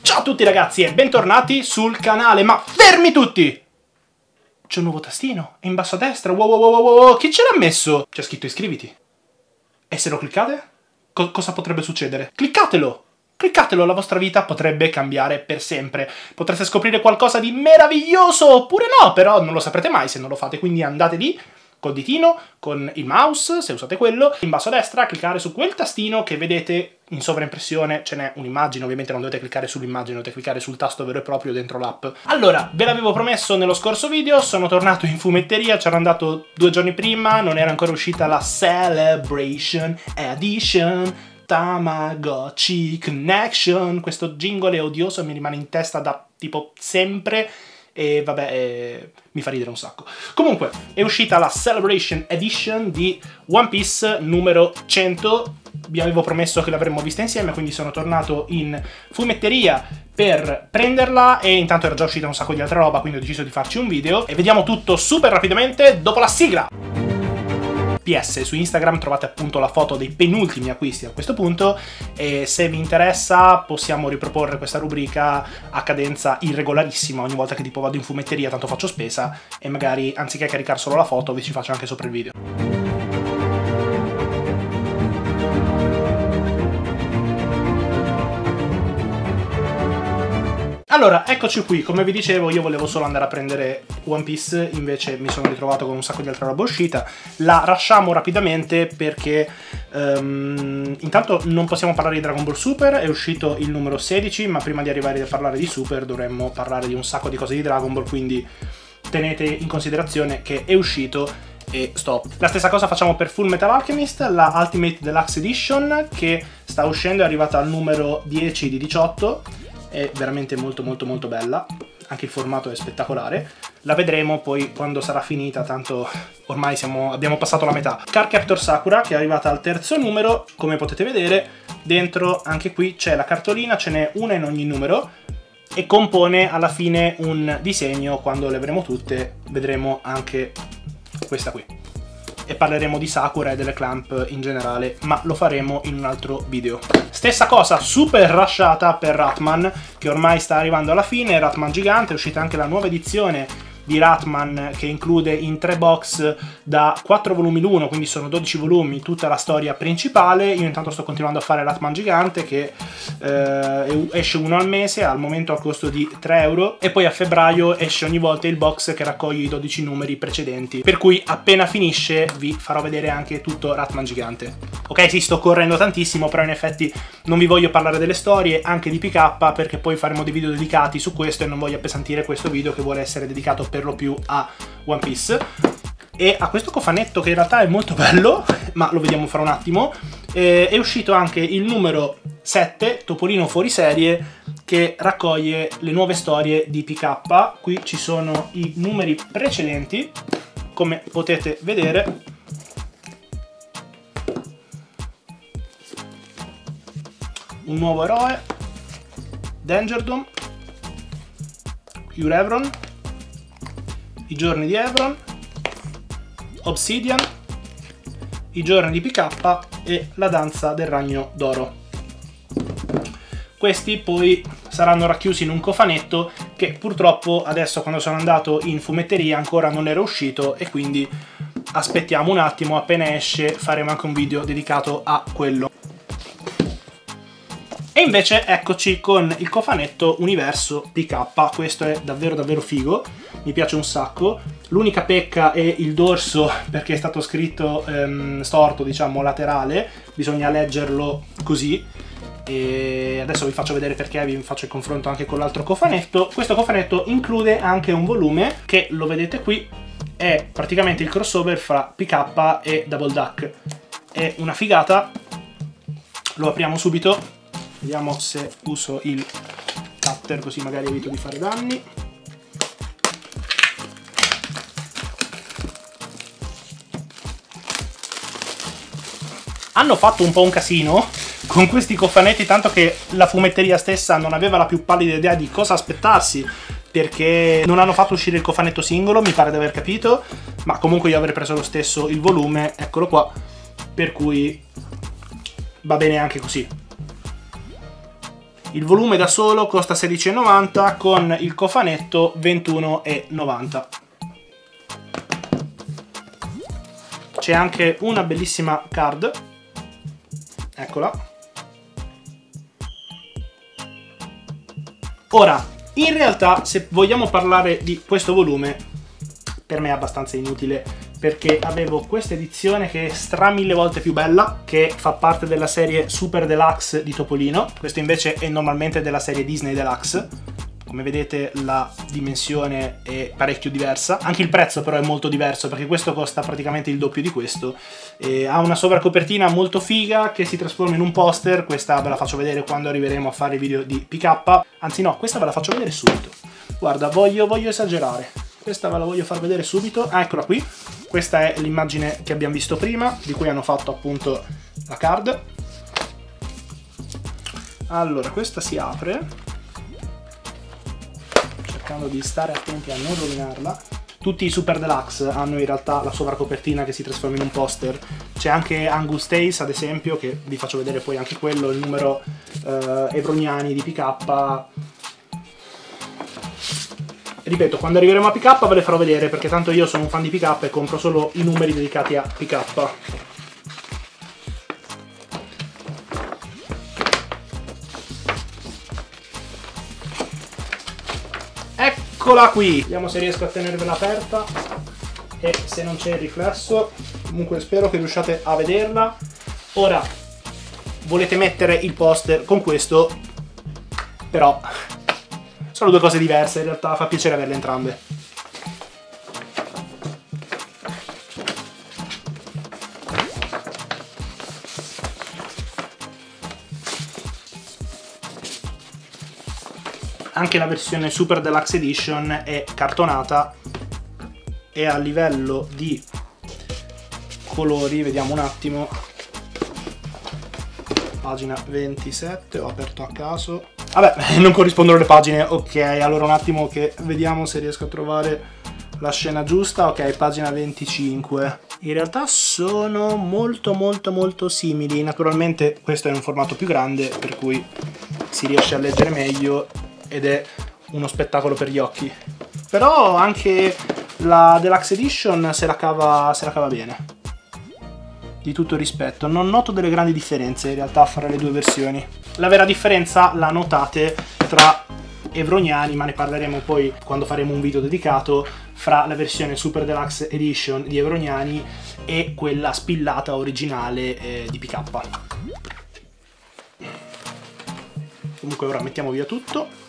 Ciao a tutti ragazzi e bentornati sul canale, ma fermi tutti! C'è un nuovo tastino, è in basso a destra, wow, chi ce l'ha messo? C'è scritto iscriviti. E se lo cliccate? Cosa potrebbe succedere? Cliccatelo! Cliccatelo, la vostra vita potrebbe cambiare per sempre. Potreste scoprire qualcosa di meraviglioso, oppure no, però non lo saprete mai se non lo fate, quindi andate lì, col ditino, con il mouse, se usate quello, in basso a destra, cliccare su quel tastino che vedete in sovraimpressione, ce n'è un'immagine, ovviamente non dovete cliccare sull'immagine, dovete cliccare sul tasto vero e proprio dentro l'app. Allora, ve l'avevo promesso nello scorso video, sono tornato in fumetteria, c'ero andato 2 giorni prima, non era ancora uscita la Celebration Edition, Tamagotchi Connection, questo jingle è odioso, mi rimane in testa da tipo sempre, e vabbè, mi fa ridere un sacco. Comunque, è uscita la Celebration Edition di One Piece numero 100. Vi avevo promesso che l'avremmo vista insieme, quindi sono tornato in fumetteria per prenderla e intanto era già uscita un sacco di altra roba, quindi ho deciso di farci un video. E vediamo tutto super rapidamente dopo la sigla! PS, su Instagram trovate appunto la foto dei penultimi acquisti a questo punto e se vi interessa possiamo riproporre questa rubrica a cadenza irregolarissima ogni volta che tipo vado in fumetteria, tanto faccio spesa e magari anziché caricare solo la foto vi ci faccio anche sopra il video. Allora, eccoci qui, come vi dicevo io volevo solo andare a prendere One Piece, invece mi sono ritrovato con un sacco di altra roba uscita. La rasciamo rapidamente perché intanto non possiamo parlare di Dragon Ball Super, è uscito il numero 16, ma prima di arrivare a parlare di Super dovremmo parlare di un sacco di cose di Dragon Ball, quindi tenete in considerazione che è uscito e stop. La stessa cosa facciamo per Full Metal Alchemist, la Ultimate Deluxe Edition che sta uscendo, è arrivata al numero 10 di 18. È veramente molto bella, anche il formato è spettacolare. La vedremo poi quando sarà finita, tanto ormai abbiamo passato la metà. Cardcaptor Sakura che è arrivata al terzo numero, come potete vedere dentro anche qui c'è la cartolina, ce n'è una in ogni numero e compone alla fine un disegno. Quando le avremo tutte vedremo anche questa qui e parleremo di Sakura e delle Clamp in generale, ma lo faremo in un altro video. Stessa cosa super rushata per Ratman, che ormai sta arrivando alla fine. Ratman gigante, è uscita anche la nuova edizione di Ratman che include in 3 box da 4 volumi l'uno, quindi sono 12 volumi, tutta la storia principale. Io intanto sto continuando a fare Ratman gigante che esce uno al mese, al momento al costo di 3 euro, e poi a febbraio esce ogni volta il box che raccoglie i 12 numeri precedenti, per cui appena finisce vi farò vedere anche tutto Ratman gigante. Ok, sì, sto correndo tantissimo, però in effetti non vi voglio parlare delle storie, anche di PK, perché poi faremo dei video dedicati su questo e non voglio appesantire questo video che vuole essere dedicato per lo più a One Piece. E a questo cofanetto che in realtà è molto bello, ma lo vediamo fra un attimo. È uscito anche il numero 7, Topolino fuori serie, che raccoglie le nuove storie di PK. Qui ci sono i numeri precedenti, come potete vedere. Un nuovo eroe, Dangerdom, Pure Evron, i giorni di Evron, Obsidian, i giorni di PK e la danza del ragno d'oro. Questi poi saranno racchiusi in un cofanetto che purtroppo adesso, quando sono andato in fumetteria, ancora non era uscito e quindi aspettiamo un attimo, appena esce faremo anche un video dedicato a quello. E invece eccoci con il cofanetto Universo PK, questo è davvero figo, mi piace un sacco. L'unica pecca è il dorso, perché è stato scritto storto, diciamo laterale, bisogna leggerlo così. E adesso vi faccio vedere perché, vi faccio il confronto anche con l'altro cofanetto. Questo cofanetto include anche un volume che, lo vedete qui, è praticamente il crossover fra PK e Double Duck. È una figata, lo apriamo subito. Vediamo se uso il cutter così magari evito di fare danni. Hanno fatto un po' un casino con questi cofanetti, tanto che la fumetteria stessa non aveva la più pallida idea di cosa aspettarsi, perché non hanno fatto uscire il cofanetto singolo, mi pare di aver capito, ma comunque io avrei preso lo stesso il volume, eccolo qua, per cui va bene anche così. Il volume da solo costa 16,90, con il cofanetto 21,90. C'è anche una bellissima card, eccola. Ora, in realtà, se vogliamo parlare di questo volume, per me è abbastanza inutile, perché avevo questa edizione che è stra 1000 volte più bella, che fa parte della serie Super Deluxe di Topolino. Questo invece è normalmente della serie Disney Deluxe. Come vedete la dimensione è parecchio diversa, anche il prezzo però è molto diverso, perché questo costa praticamente il doppio di questo. Ha una sovracopertina molto figa che si trasforma in un poster. Questa ve la faccio vedere quando arriveremo a fare i video di PK, anzi no, questa ve la faccio vedere subito. Guarda, voglio esagerare, questa ve la voglio far vedere subito. Ah, eccola qui, questa è l'immagine che abbiamo visto prima, di cui hanno fatto appunto la card. Allora, questa si apre, cercando di stare attenti a non rovinarla. Tutti i Super Deluxe hanno in realtà la sovracopertina che si trasforma in un poster. C'è anche Angus Tace, ad esempio, che vi faccio vedere poi anche quello, il numero Evroniani di PK. Ripeto, quando arriveremo a PK ve le farò vedere, perché tanto io sono un fan di PK e compro solo i numeri dedicati a PK. Eccola qui! Vediamo se riesco a tenervela aperta e se non c'è il riflesso. Comunque spero che riusciate a vederla. Ora, volete mettere il poster con questo, però sono due cose diverse, in realtà fa piacere averle entrambe. Anche la versione Super Deluxe Edition è cartonata e a livello di colori, vediamo un attimo, pagina 27, ho aperto a caso. Vabbè, non corrispondono le pagine, ok, allora un attimo che vediamo se riesco a trovare la scena giusta. Ok, pagina 25. In realtà sono molto simili, naturalmente questo è in un formato più grande, per cui si riesce a leggere meglio ed è uno spettacolo per gli occhi. Però anche la Deluxe Edition se la cava bene, di tutto rispetto. Non noto delle grandi differenze in realtà fra le due versioni. La vera differenza la notate tra Evroniani, ma ne parleremo poi quando faremo un video dedicato, fra la versione Super Deluxe Edition di Evroniani e quella spillata originale di PK. Comunque ora mettiamo via tutto.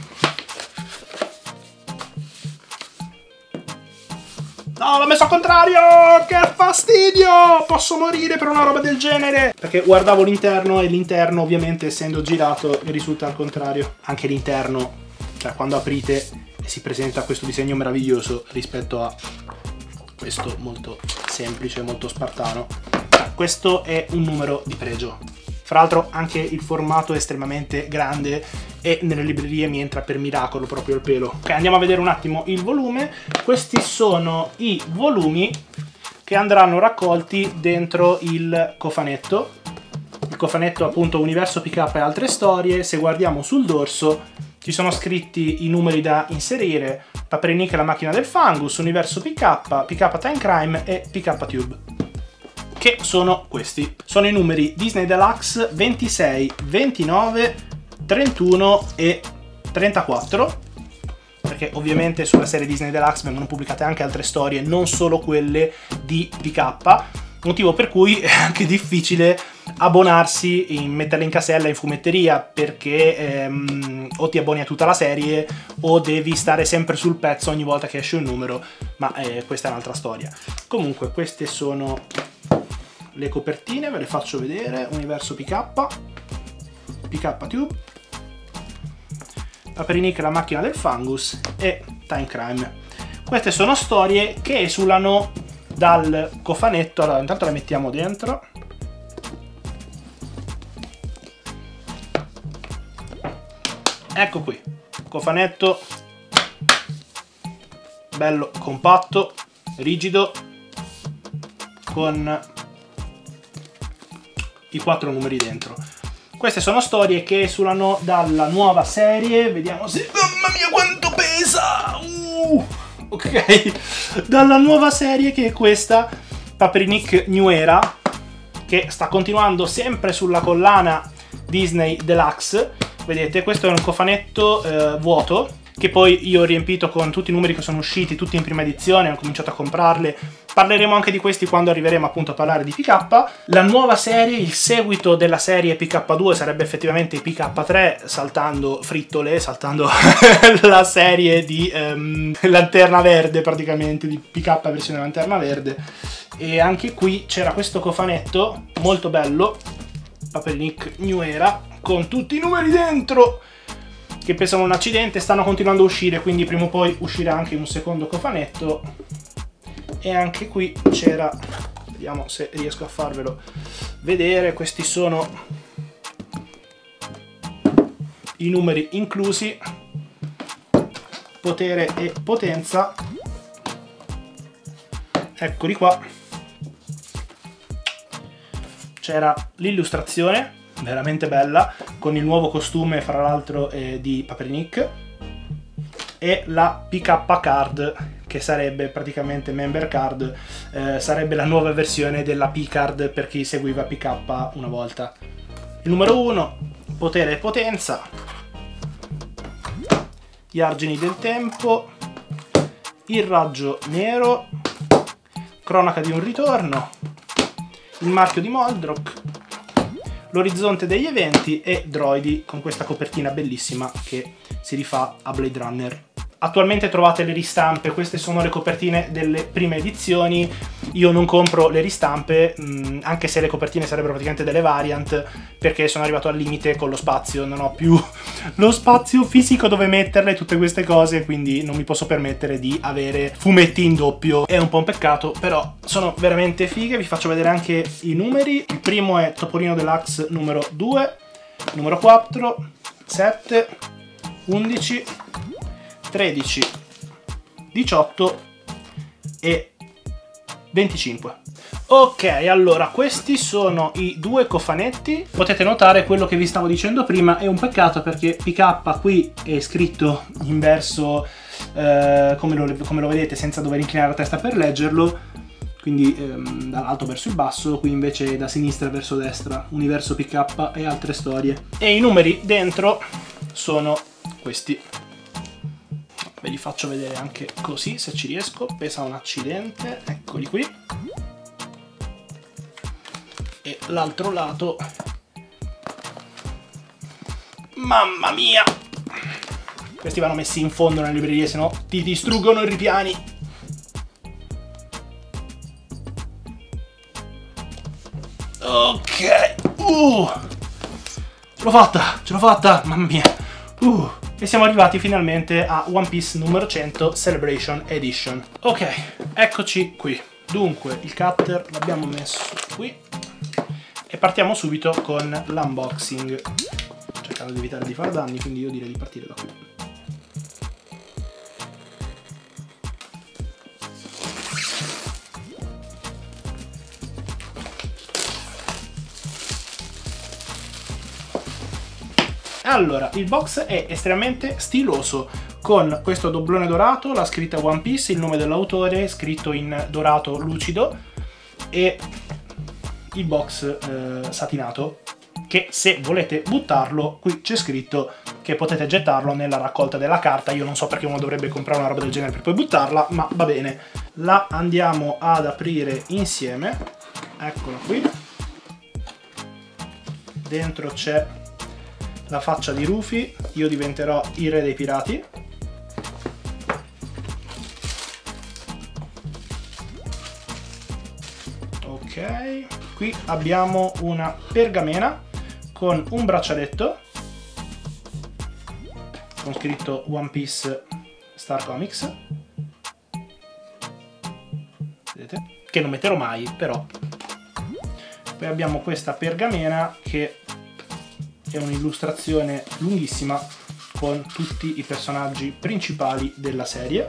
No, l'ho messo al contrario! Che fastidio! Posso morire per una roba del genere! Perché guardavo l'interno e l'interno, ovviamente, essendo girato, risulta al contrario. Anche l'interno, cioè quando aprite, si presenta questo disegno meraviglioso rispetto a questo molto semplice, molto spartano. Questo è un numero di pregio. Fra l'altro anche il formato è estremamente grande e nelle librerie mi entra per miracolo proprio il pelo. Ok, andiamo a vedere un attimo il volume. Questi sono i volumi che andranno raccolti dentro il cofanetto. Il cofanetto appunto Universo PK e altre storie. Se guardiamo sul dorso ci sono scritti i numeri da inserire: Paperinic e la macchina del fungus, Universo PK, PK Time Crime e PK Tube. Che sono questi. Sono i numeri Disney Deluxe 26, 29, 31 e 34, perché ovviamente sulla serie Disney Deluxe vengono pubblicate anche altre storie, non solo quelle di PK, motivo per cui è anche difficile abbonarsi, metterle in casella in fumetteria, perché o ti abboni a tutta la serie o devi stare sempre sul pezzo ogni volta che esce un numero, ma questa è un'altra storia. Comunque queste sono le copertine, ve le faccio vedere. Universo PK, PK Tube, Paperinic la macchina del fungus e Time Crime. Queste sono storie che esulano dal cofanetto. Allora intanto le mettiamo dentro. Ecco qui, cofanetto bello compatto, rigido, con i 4 numeri dentro. Queste sono storie che esulano dalla nuova serie. Vediamo se... Mamma mia quanto pesa! Ok. Dalla nuova serie che è questa, Paperinic New Era, che sta continuando sempre sulla collana Disney Deluxe. Vedete, questo è un cofanetto vuoto, che poi io ho riempito con tutti i numeri che sono usciti, tutti in prima edizione, ho cominciato a comprarle. Parleremo anche di questi quando arriveremo appunto a parlare di PK. La nuova serie, il seguito della serie PK2 sarebbe effettivamente PK3, saltando frittole, saltando la serie di Lanterna Verde, praticamente, di PK versione Lanterna Verde. E anche qui c'era questo cofanetto molto bello, Paperinic New Era, con tutti i numeri dentro, che pensano un accidente, stanno continuando a uscire, quindi prima o poi uscirà anche un secondo cofanetto. E anche qui c'era, vediamo se riesco a farvelo vedere, questi sono i numeri inclusi, potere e potenza, eccoli qua. C'era l'illustrazione, veramente bella, con il nuovo costume fra l'altro di Paperinic, e la PK Card, che sarebbe praticamente member card, sarebbe la nuova versione della P-Card per chi seguiva PK una volta. Il numero 1, potere e potenza, gli argini del tempo, il raggio nero, cronaca di un ritorno, il marchio di Moldrock, l'orizzonte degli eventi e droidi, con questa copertina bellissima che si rifà a Blade Runner. Attualmente trovate le ristampe, queste sono le copertine delle prime edizioni. Io non compro le ristampe, anche se le copertine sarebbero praticamente delle variant, perché sono arrivato al limite con lo spazio, non ho più lo spazio fisico dove metterle tutte queste cose, quindi non mi posso permettere di avere fumetti in doppio. È un po' un peccato, però sono veramente fighe. Vi faccio vedere anche i numeri. Il primo è Topolino Deluxe numero 2, numero 4, 7, 11, 13, 18 e 25. Ok, allora questi sono i due cofanetti. Potete notare quello che vi stavo dicendo prima, è un peccato perché PK qui è scritto in verso come lo vedete, senza dover inclinare la testa per leggerlo, quindi dall'alto verso il basso, qui invece da sinistra verso destra, universo PK e altre storie. E i numeri dentro sono questi. Ve li faccio vedere anche così, se ci riesco. Pesa un accidente, eccoli qui. E l'altro lato, mamma mia, questi vanno messi in fondo nelle librerie, se no ti distruggono i ripiani. Ok, ce l'ho fatta, mamma mia. E siamo arrivati finalmente a One Piece numero 100 Celebration Edition. Ok, eccoci qui. Dunque, il cutter l'abbiamo messo qui e partiamo subito con l'unboxing, cercando di evitare di fare danni, quindi io direi di partire da qui. Allora, il box è estremamente stiloso, con questo doblone dorato, la scritta One Piece, il nome dell'autore scritto in dorato lucido e il box satinato, che se volete buttarlo, qui c'è scritto che potete gettarlo nella raccolta della carta. Io non so perché uno dovrebbe comprare una roba del genere per poi buttarla, ma va bene. La andiamo ad aprire insieme, eccola qui. Dentro c'è la faccia di Rufy, io diventerò il re dei pirati. Ok, qui abbiamo una pergamena con un braccialetto con scritto One Piece Star Comics, vedete? Che non metterò mai, però. Poi abbiamo questa pergamena che è un'illustrazione lunghissima con tutti i personaggi principali della serie.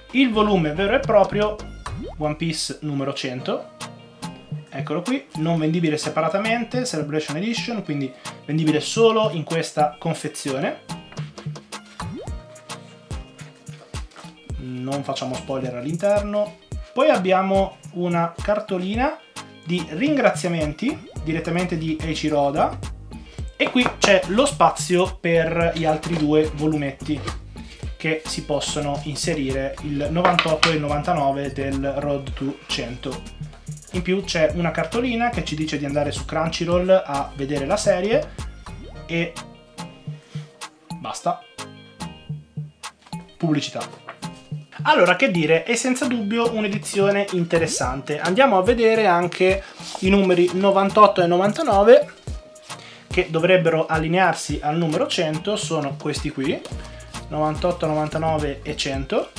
il volume vero e proprio, One Piece numero 100, eccolo qui, non vendibile separatamente, Celebration Edition, quindi vendibile solo in questa confezione. Non facciamo spoiler all'interno. Poi abbiamo una cartolina di ringraziamenti direttamente di Eiichiro Oda, e qui c'è lo spazio per gli altri due volumetti che si possono inserire, il 98 e il 99 del Road to 100. In più c'è una cartolina che ci dice di andare su Crunchyroll a vedere la serie e basta. Pubblicità. Allora, che dire, è senza dubbio un'edizione interessante. Andiamo a vedere anche i numeri 98 e 99 che dovrebbero allinearsi al numero 100, sono questi qui, 98, 99 e 100,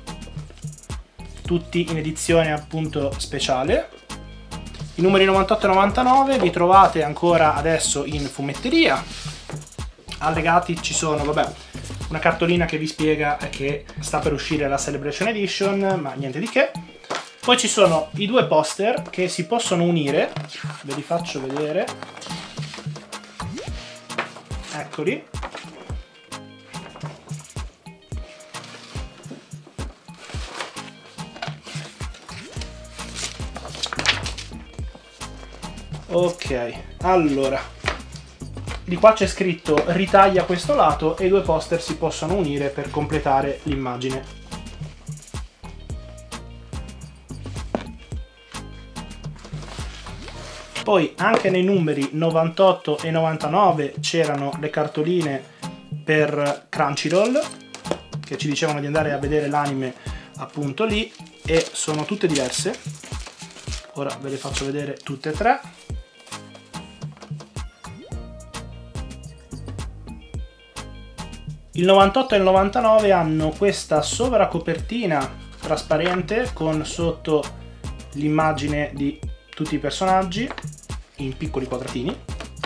tutti in edizione appunto speciale. I numeri 98 e 99 vi trovate ancora adesso in fumetteria. Allegati ci sono, vabbè, una cartolina che vi spiega che sta per uscire la Celebration Edition, ma niente di che. Poi ci sono i due poster che si possono unire, ve li faccio vedere, eccoli. Ok, allora, di qua c'è scritto ritaglia questo lato e i due poster si possono unire per completare l'immagine. Poi anche nei numeri 98 e 99 c'erano le cartoline per Crunchyroll che ci dicevano di andare a vedere l'anime appunto lì, e sono tutte diverse. Ora ve le faccio vedere tutte e tre. Il 98 e il 99 hanno questa sovracopertina trasparente con sotto l'immagine di tutti i personaggi in piccoli quadratini,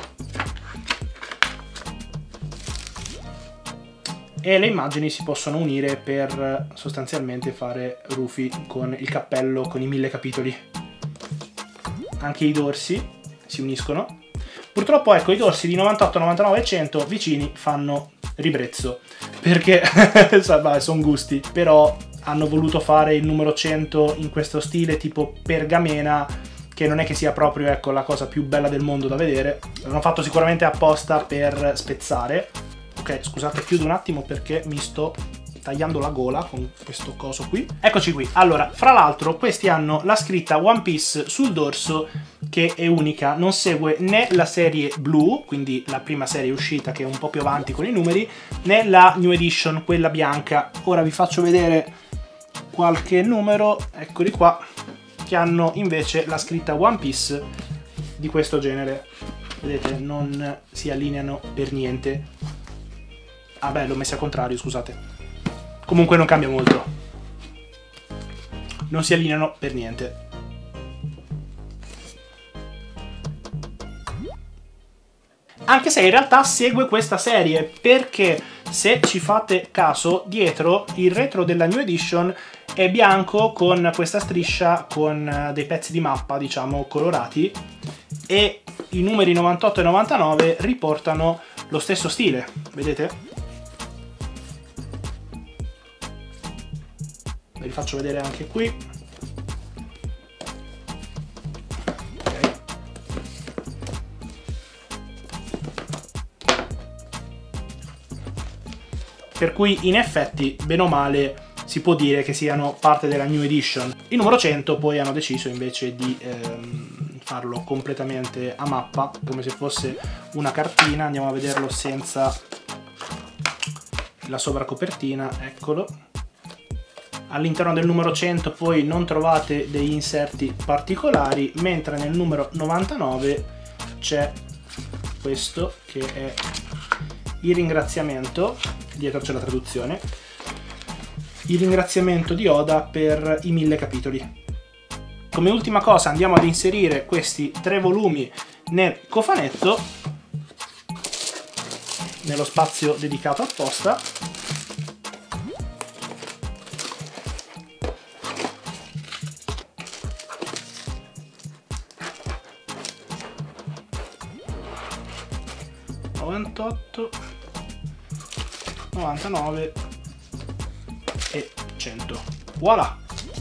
e le immagini si possono unire per sostanzialmente fare Rufy con il cappello con i 1000 capitoli. Anche i dorsi si uniscono. Purtroppo ecco, i dorsi di 98, 99 e 100 vicini fanno ribrezzo, perché sono gusti, però hanno voluto fare il numero 100 in questo stile tipo pergamena, che non è che sia proprio, ecco, la cosa più bella del mondo da vedere. L'hanno fatto sicuramente apposta per spezzare. Ok, scusate, chiudo un attimo perché mi sto tagliando la gola con questo coso qui. Eccoci qui. Allora, fra l'altro questi hanno la scritta One Piece sul dorso, che è unica, non segue né la serie blu, quindi la prima serie uscita che è un po' più avanti con i numeri, né la New Edition, quella bianca. Ora vi faccio vedere qualche numero, eccoli qua, che hanno invece la scritta One Piece di questo genere. Vedete, non si allineano per niente. Ah beh, l'ho messa al contrario, scusate. Comunque non cambia molto. Non si allineano per niente. Anche se in realtà segue questa serie, perché se ci fate caso, dietro il retro della New Edition è bianco con questa striscia con dei pezzi di mappa, diciamo, colorati, e i numeri 98 e 99 riportano lo stesso stile, vedete? Ve li faccio vedere anche qui. Okay. Per cui in effetti, bene o male, si può dire che siano parte della New Edition. Il numero 100 poi hanno deciso invece di farlo completamente a mappa, come se fosse una cartina. Andiamo a vederlo senza la sovracopertina, eccolo. All'interno del numero 100 poi non trovate degli inserti particolari, mentre nel numero 99 c'è questo che è il ringraziamento, dietro c'è la traduzione, il ringraziamento di Oda per i 1000 capitoli. Come ultima cosa andiamo ad inserire questi 3 volumi nel cofanetto, nello spazio dedicato apposta. 98, 99 e 100. Voilà!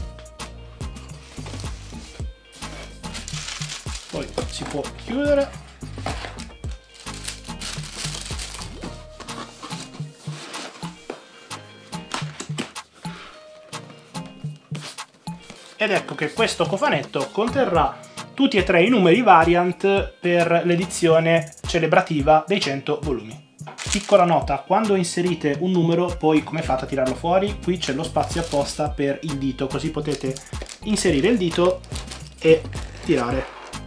Poi si può chiudere. Ed ecco che questo cofanetto conterrà tutti e tre i numeri variant per l'edizione celebrativa dei 100 volumi. Piccola nota, quando inserite un numero, poi come fate a tirarlo fuori? Qui c'è lo spazio apposta per il dito, così potete inserire il dito e tirare.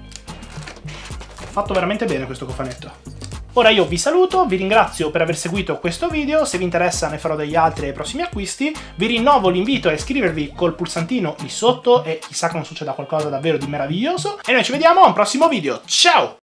Fatto veramente bene questo cofanetto. Ora io vi saluto, vi ringrazio per aver seguito questo video, se vi interessa ne farò degli altri ai prossimi acquisti, vi rinnovo l'invito a iscrivervi col pulsantino lì sotto e chissà che non succeda qualcosa davvero di meraviglioso, e noi ci vediamo a un prossimo video, ciao!